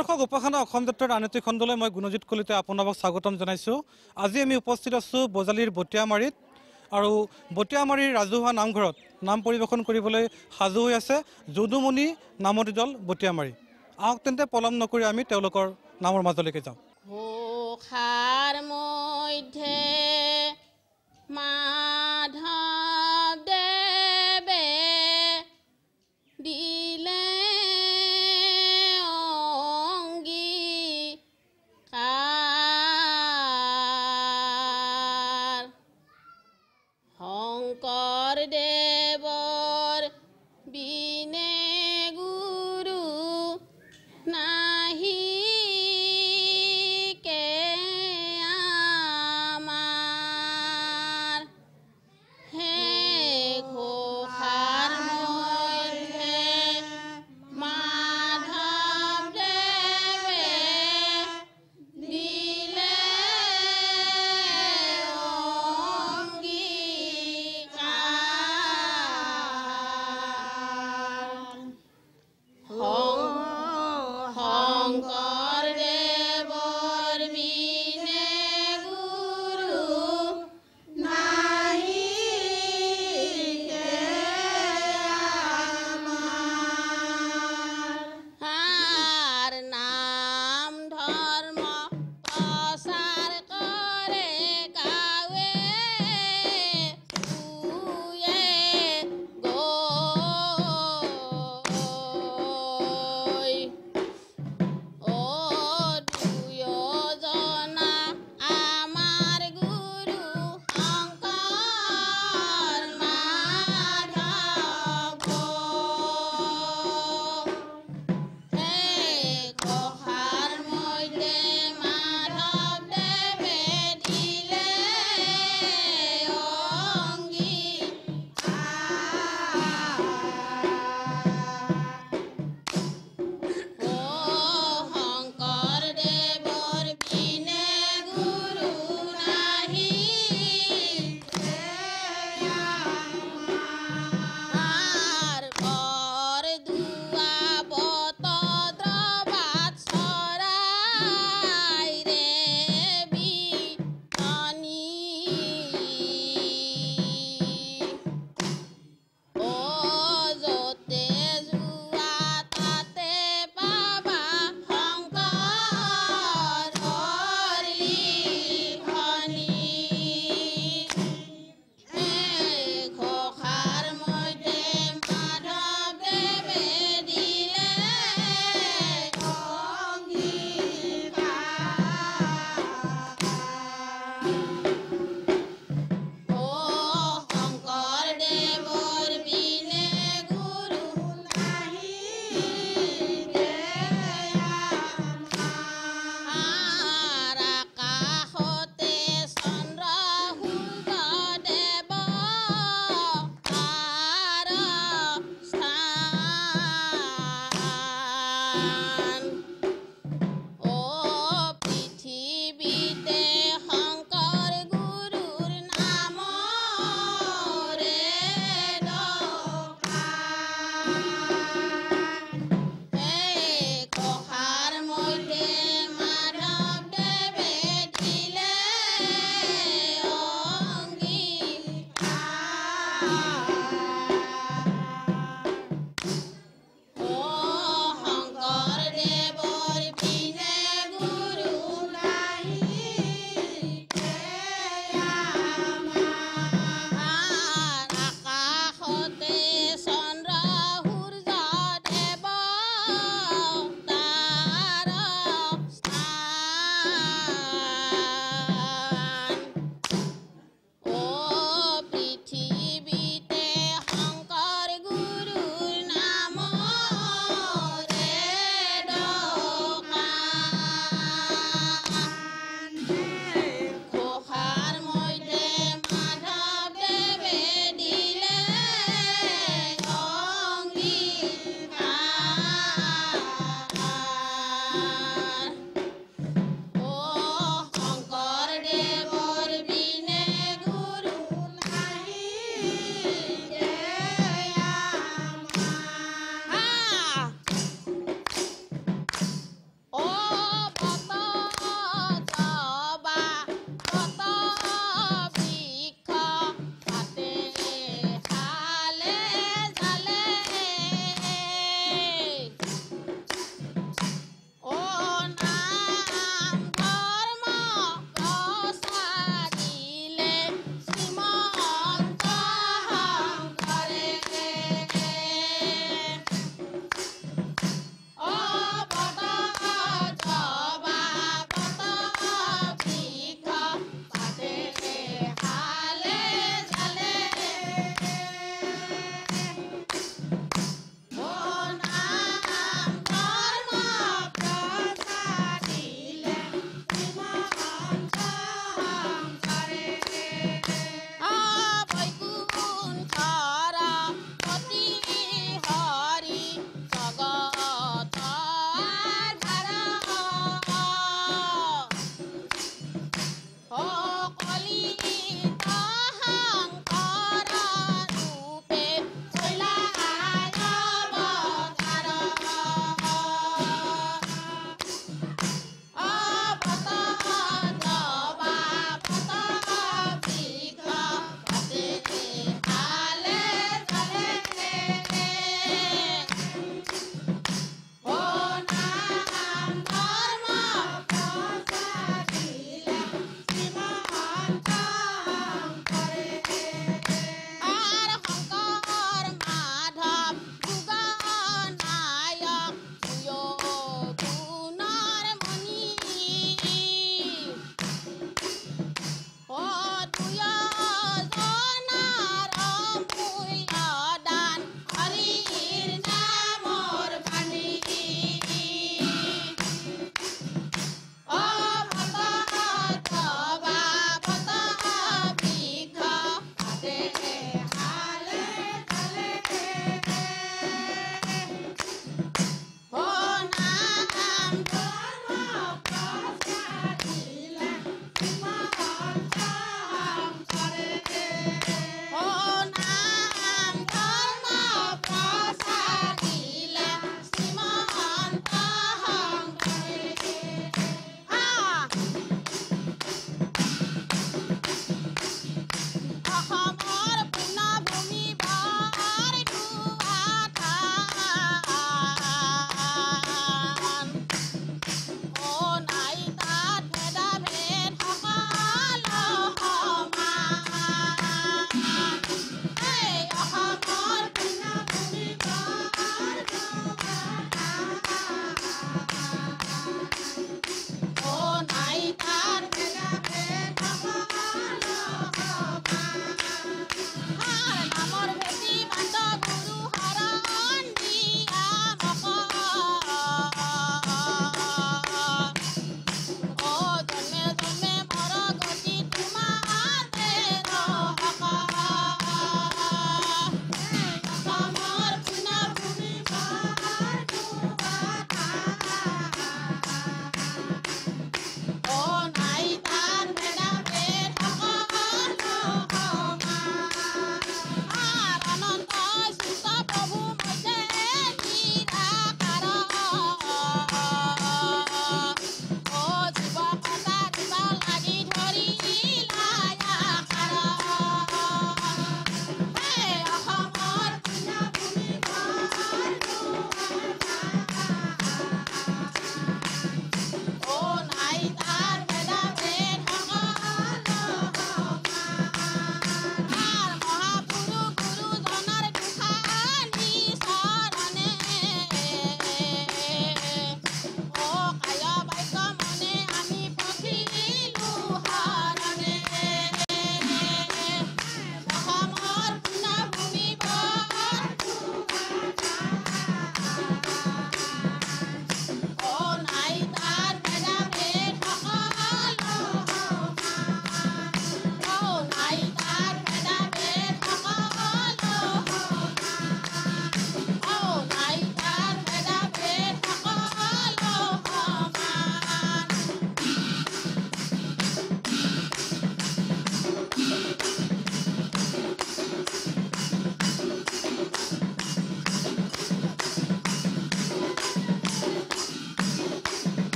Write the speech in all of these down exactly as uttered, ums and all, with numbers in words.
দৰ্শক উপাসনা অসম যাত্ৰাৰ আন এটি খণ্ডলৈ মই গুণজিৎ কলিতাই আপোনালোকক স্বাগতম জনাইছোঁ। আজি আমি উপস্থিত আছোঁ বজালীৰ বটিয়ামাৰীত আৰু বটিয়ামাৰীৰ ৰাজহুৱা নামঘৰত নাম পৰিৱেশন কৰিবলৈ সাজু হৈ আছে যদুমণি নামতি দল বটিয়ামাৰী। আহক তেন্তে পলম নকৰি আমি তেওঁলোকৰ নামৰ মাজলৈকে যাওঁ। ঘোষাৰ মধ্যে মাধৱদেৱে দিলে অংগীকাৰ শংকৰদেৱৰ বিনে গুৰু নাহি কে আমাৰ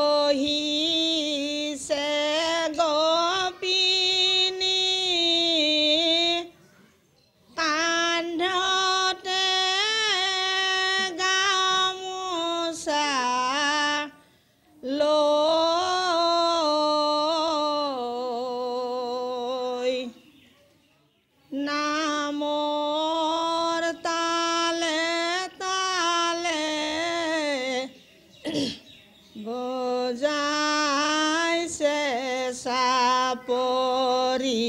বহিছে গোপিনী কান্ধতে গামোচা লৈ নামৰ তালে তালে বজাইছে চাপৰি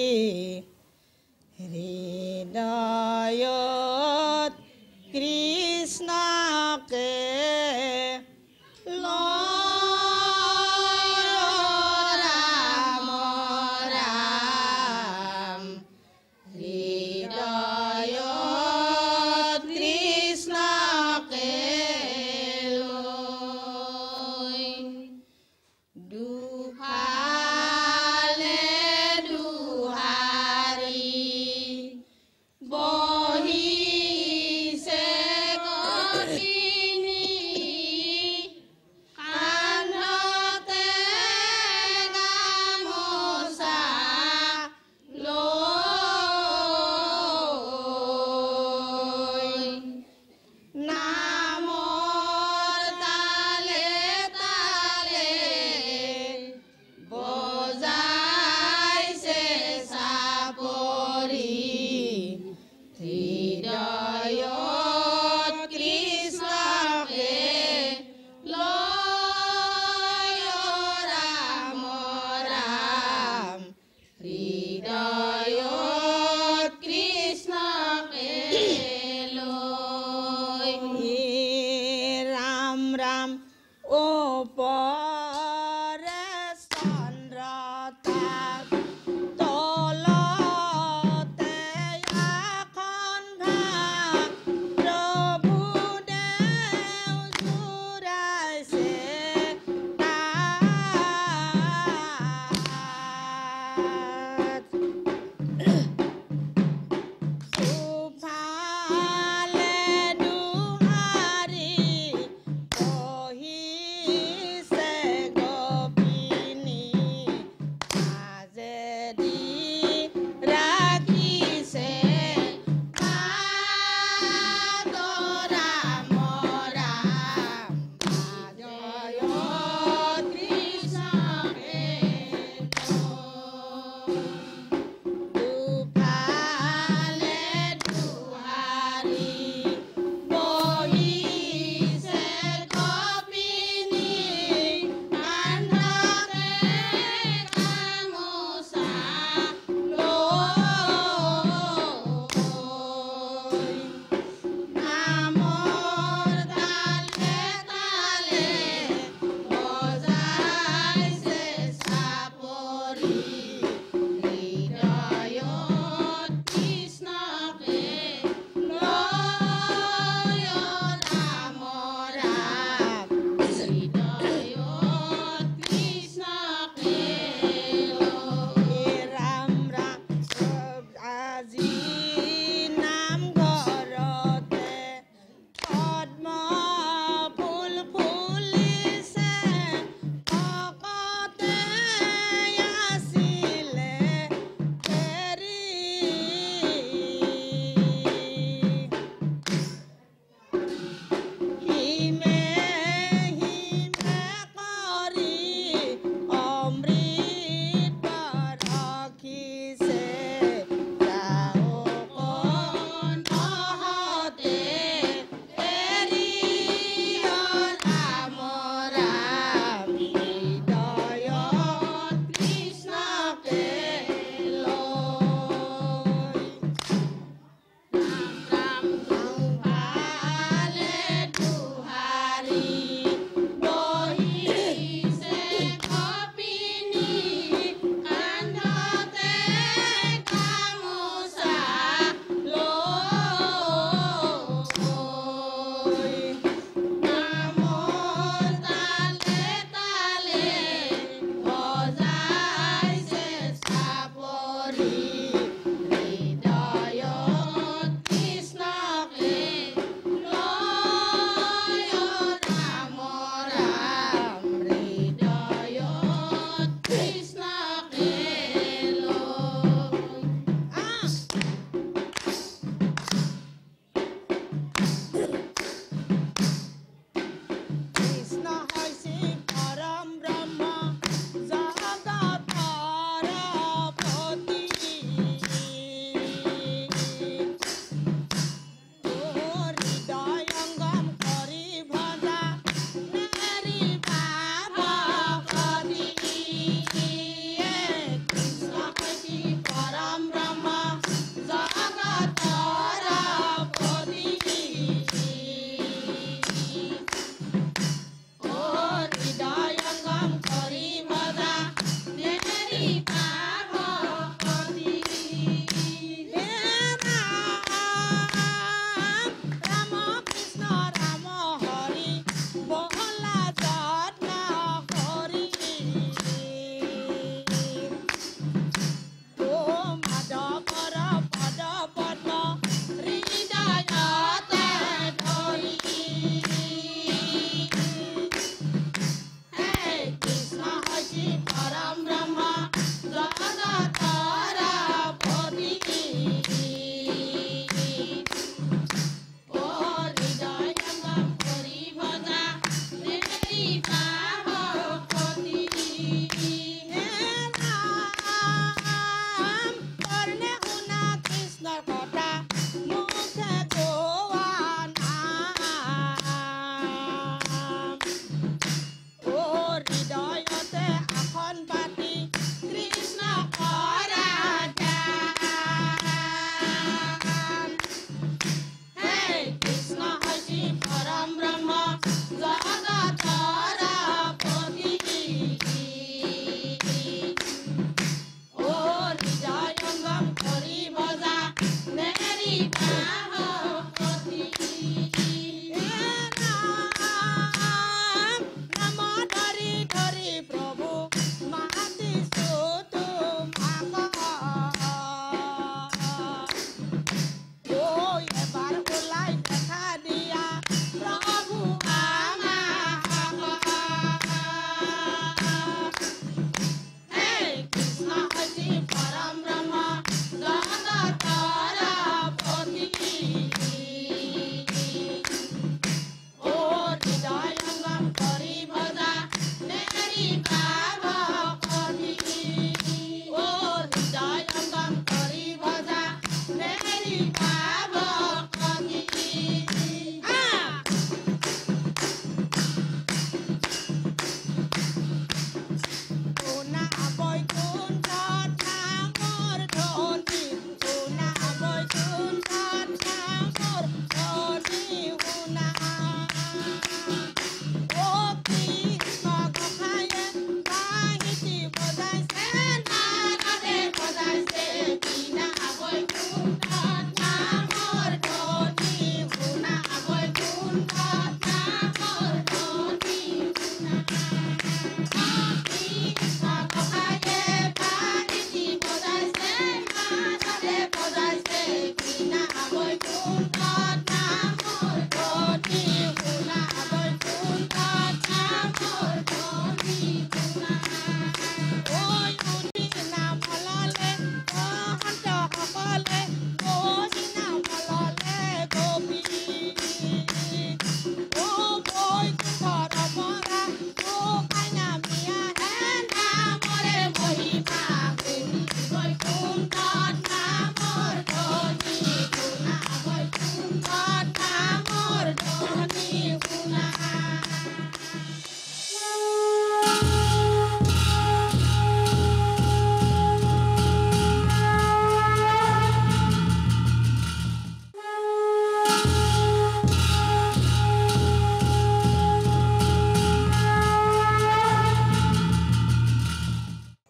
হৃদয়ত কৃষ্ণকে লয় ৰাম ৰাম হৃদয়ত কৃষ্ণকে লয় দুফালে দুহাত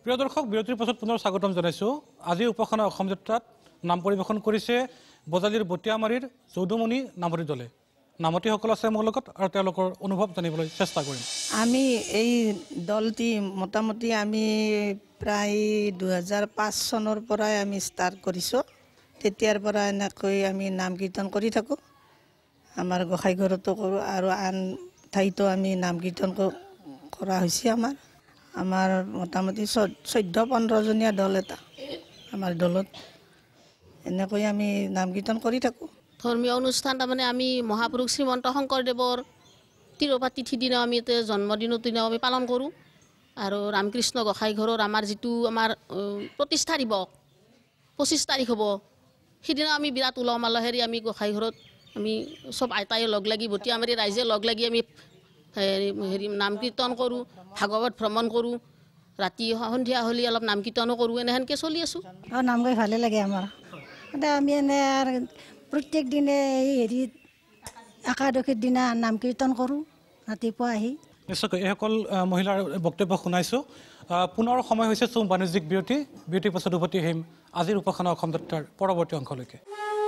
প্ৰিয় দৰ্শক বিৰতিৰ পাছত পুনৰ স্বাগতম জনাইছোঁ আজি উপাসনা অসম যাত্ৰাত নাম পৰিৱেশন কৰিছে বজালীৰ বটিয়ামাৰীৰ যৌদমণি নামতি দলে নামতিসকল আছে মোৰ লগত আৰু তেওঁলোকৰ অনুভৱ জানিবলৈ চেষ্টা কৰিম আমি এই দলটি মোটামুটি আমি প্ৰায় দুহেজাৰ পাঁচ চনৰ পৰাই আমি ষ্টাৰ্ট কৰিছোঁ তেতিয়াৰ পৰা এনেকৈ আমি নাম কীৰ্তন কৰি থাকোঁ আমাৰ গোসাঁই ঘৰতো কৰোঁ আৰু আন ঠাইতো আমি নাম কীৰ্তন কৰা হৈছে আমাৰ আমাৰ মোটামুটি চৈধ্য পোন্ধৰজনীয়া দল এটা আমাৰ দলত এনেকৈ আমি নাম কীৰ্তন কৰি থাকোঁ ধৰ্মীয় অনুষ্ঠান তাৰমানে আমি মহাপুৰুষ শ্ৰীমন্ত শংকৰদেৱৰ তিৰুপাত তিথিৰ দিনাও আমি জন্মদিনৰ দিনাও আমি পালন কৰোঁ আৰু ৰামকৃষ্ণ গোসাঁই ঘৰৰ আমাৰ যিটো আমাৰ প্ৰতিষ্ঠা দিৱস পঁচিছ তাৰিখ হ'ব সেইদিনা আমি বিৰাট উলহ মালহেৰে আমি গোসাঁই ঘৰত আমি চব আইতাই লগ লাগি বটিয়ামাৰী ৰাইজে লগ লাগি আমি হেৰি নাম কীৰ্তন কৰোঁ ভাগৱত ভ্ৰমণ কৰোঁ ৰাতি সন্ধিয়া হ'লে অলপ নাম কীৰ্তনো কৰোঁ এনেহেনকৈ চলি আছোঁ অঁ নাম গাই ভালে লাগে আমাৰ এতিয়া আমি এনে প্ৰত্যেক দিনে এই হেৰিত একাদশীৰ দিনা নাম কীৰ্তন কৰোঁ ৰাতিপুৱা আহি নিশ্চয়কৈ এইসকল মহিলাৰ বক্তব্য শুনাইছোঁ পুনৰ সময় হৈছে চুম বাণিজ্যিক বিৰতি বিৰতিৰ পাছত উভতি আহিম আজিৰ উপাসনা অসম যাত্ৰাৰ পৰৱৰ্তী অংশলৈকে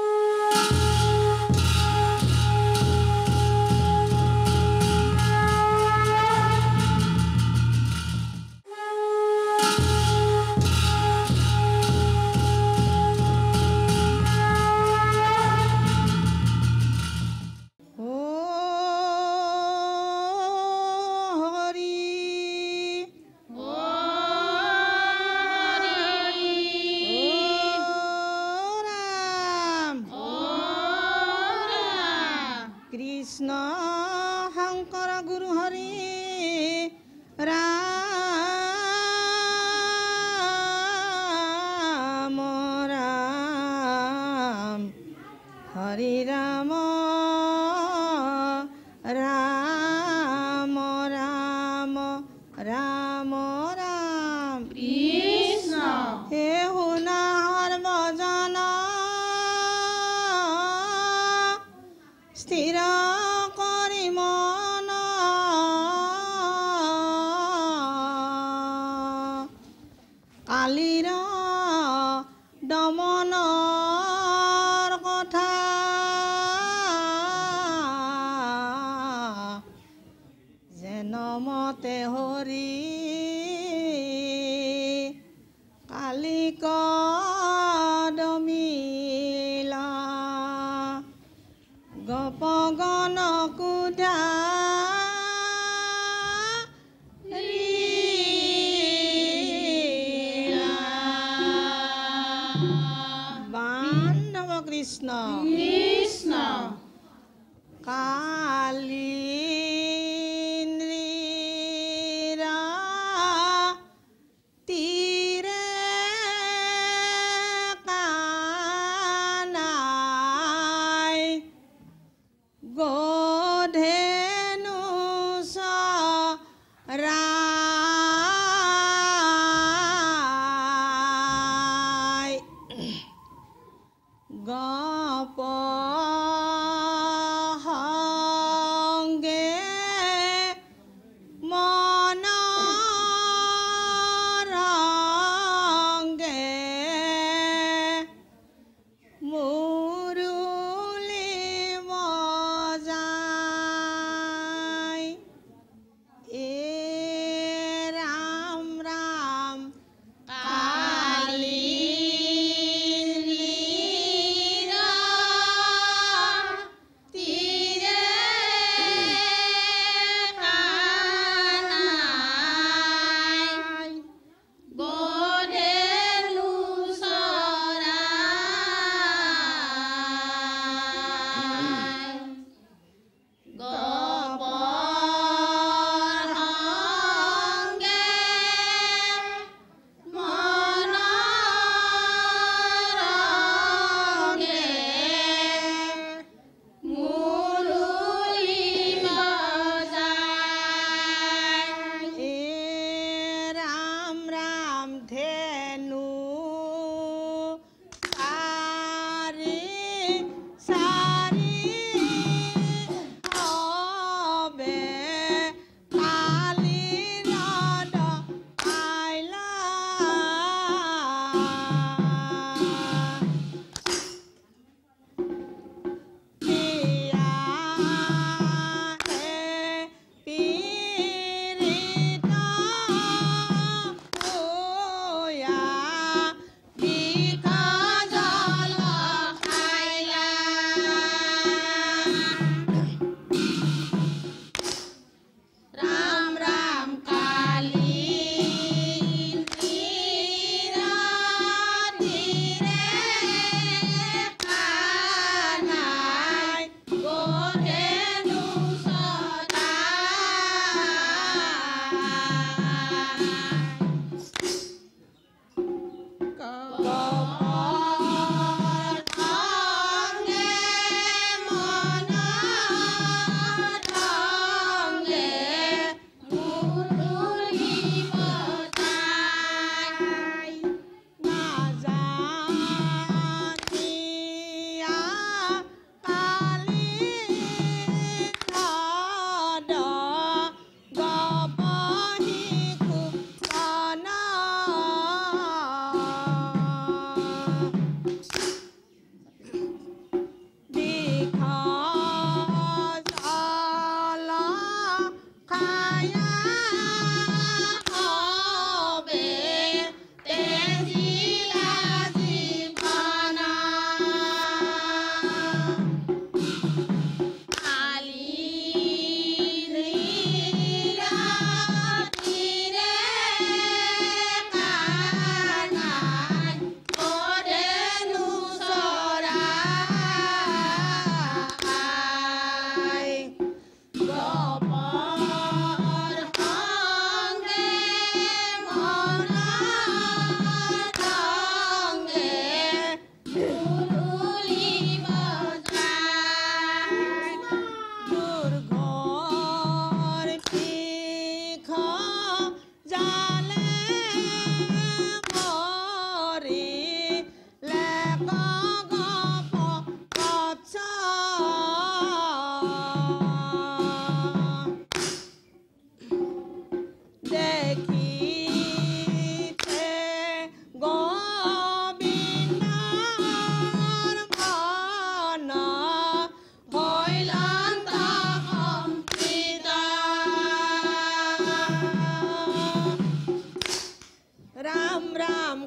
কৃষ্ণ শংকৰ গুৰু হৰি ৰাম ৰাম হৰি ৰাম ৰাম ৰাম ৰাম ৰাম কৃষ্ণ হে শুনা সৰ্বজন স্থিৰ কৰি মন কালিৰ দমনৰ কথা যেন মতে হৰি কালিক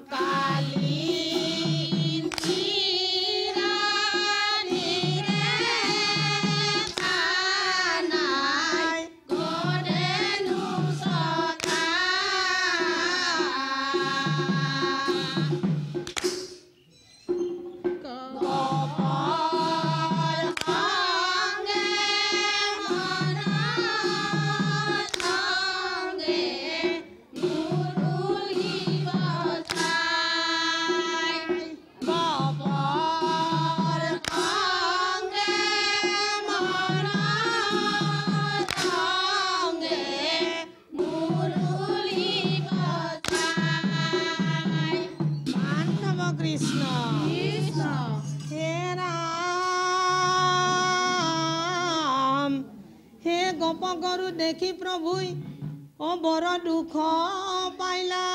গৰু দেখি প্ৰভুই অ বৰ দুখ পাইলা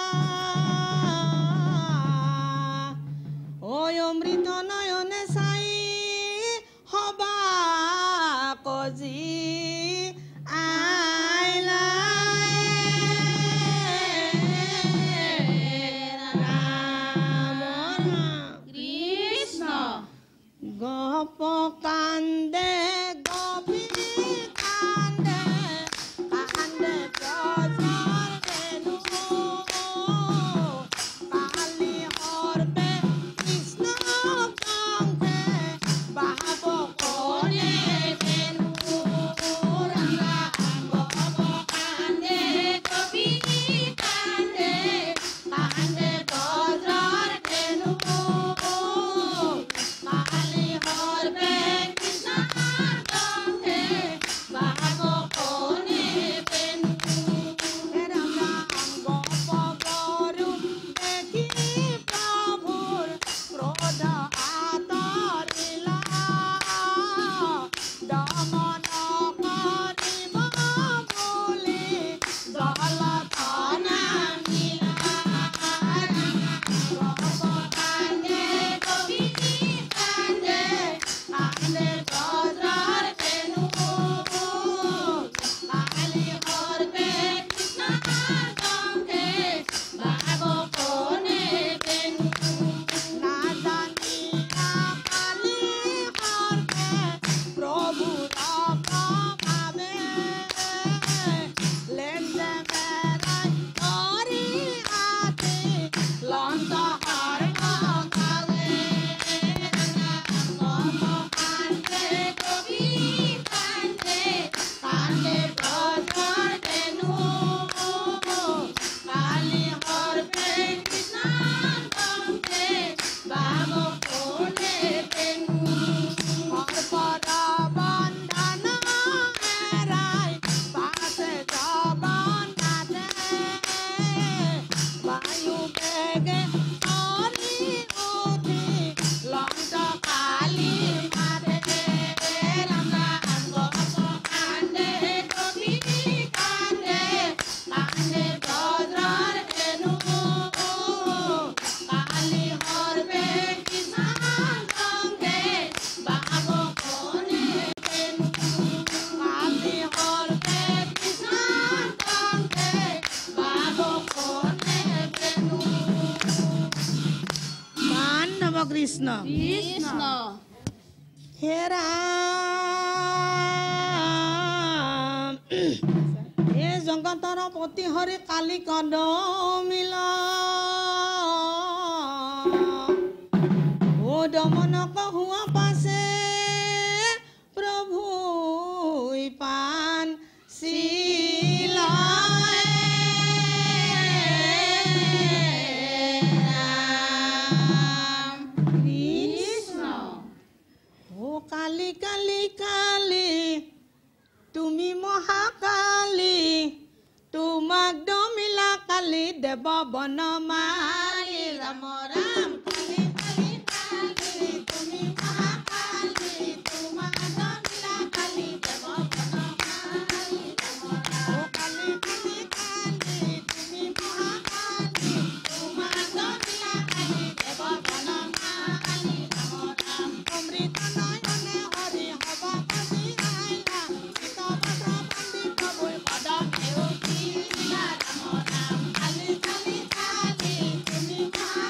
ঐ অমৃত নয়নে চাই হবা কজি আইলা ৰাম কৃষ্ণ গপ কান্দে গপী কৃষ্ণ কৃষ্ণ হে ৰাম হে জগতৰ পতি হৰি কালি কদমিল ও দমনক হুৱা পাছে প্ৰভু পান শিলা কালি কালি কালি তুমি মহাকালি তোমাক দমিলা কালি দেৱ বনমালি ৰাম ৰাম কালি কালি কালি তুমি মহাকালি তোমাক দমিলা কালি দেৱ বনমালি ৰাম ৰাম কালি কালি কালি তুমি মহাকালি তোমাক দমিলা কালি দেৱ বনমালি ৰাম ৰাম অমৃত Bye.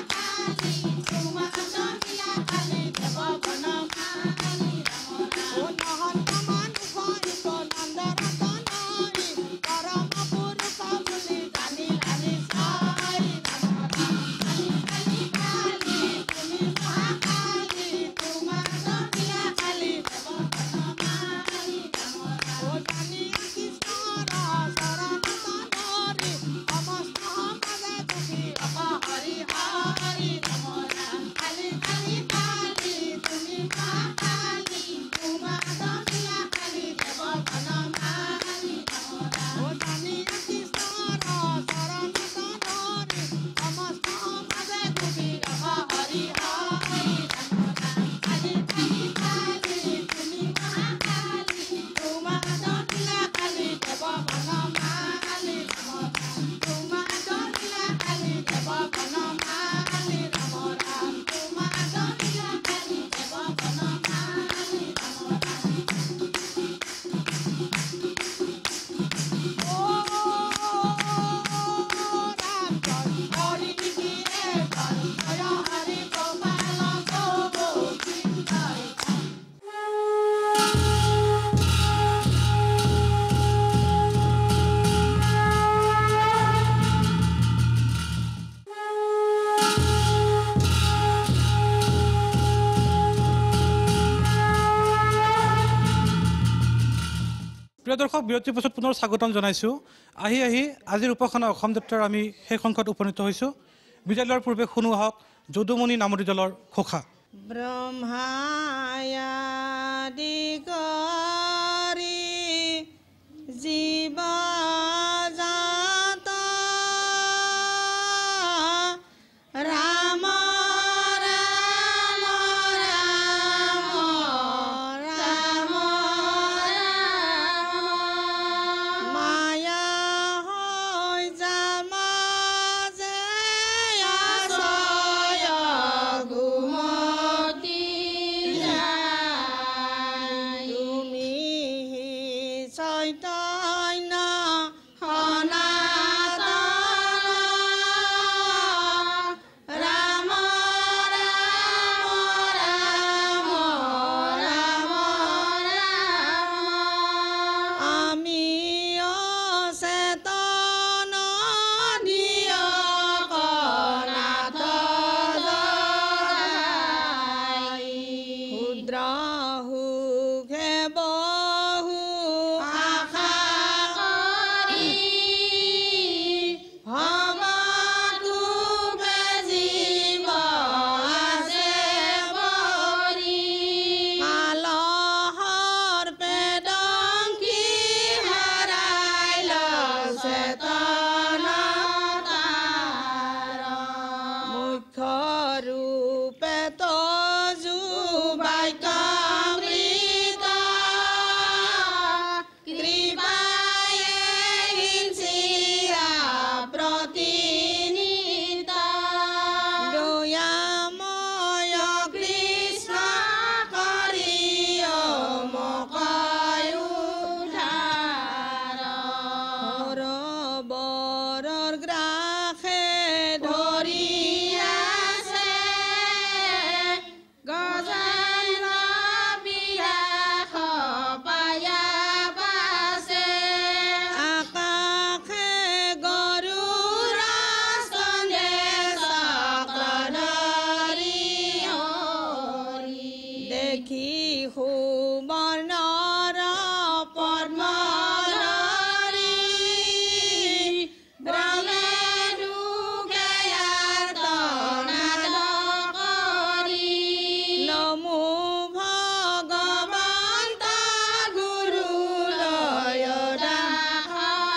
প্ৰিয় দৰ্শক বিৰতিৰ পাছত পুনৰ স্বাগতম জনাইছোঁ আহি আহি আজিৰ উপাসনা অসম যাত্ৰাৰ আমি শেষ অংশত উপনীত হৈছোঁ বিদায় লোৱাৰ পূৰ্বে শুনো আহক যদুমণি নামতি দলৰ ঘোষা ব্ৰহ্মায়াদি কৰি জীৱ জাত ৰাম ৰাম ৰাম ৰাম মায়া হৈ যামাজে আছয় ঘুমতি যায় তুমি চৈতন্য সনাতন ৰাম ৰাম ৰাম ৰাম ৰাম আমি অচেতন দিয় কনাথ জগাই ক্ষুদ্ৰ সুখে বহু আশা কৰি ভৱদুবে জীৱ আছে পৰি আলহৰ পেদংকি হাৰাইল চেতনতাৰ মুখ্য ৰূপে তজু বাক্যামৃত কৃপায়ে হিংসিৰা প্ৰতিনিত দয়াময় কৃষ্ণ কৰিয় মকয় উদ্ধাৰ সৰবৰৰ গ্ৰাসে ধৰি আছে গজাল বিৰাস পায়া পাছে আকাশে গৰুৰ স্তনে চক্ৰ ধৰি হৰি দেখি সুবৰ্ণৰ পদ্মধৰি ব্ৰহ্মে দুখে আৰ্তনাদ কৰি নমো ভগৱন্ত গুৰুলয় দাস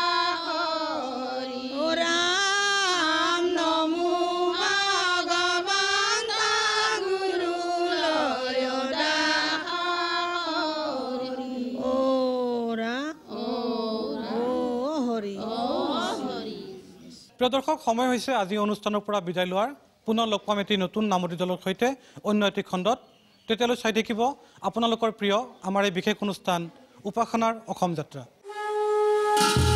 হৰি ও ৰাম নমো ভগৱন্ত গুৰুলয় দাস হৰি ও ৰা- ও হৰি প্ৰিয় দৰ্শক সময় হৈছে আজি অনুষ্ঠানৰ পৰা বিদায় লোৱাৰ পুনৰ লগ পাম এটি নতুন নামতি দলৰ সৈতে অন্য এটি খণ্ডত তেতিয়ালৈ চাই থাকিব আপোনালোকৰ প্ৰিয় আমাৰ এই বিশেষ অনুষ্ঠান উপাসনাৰ অসম যাত্ৰা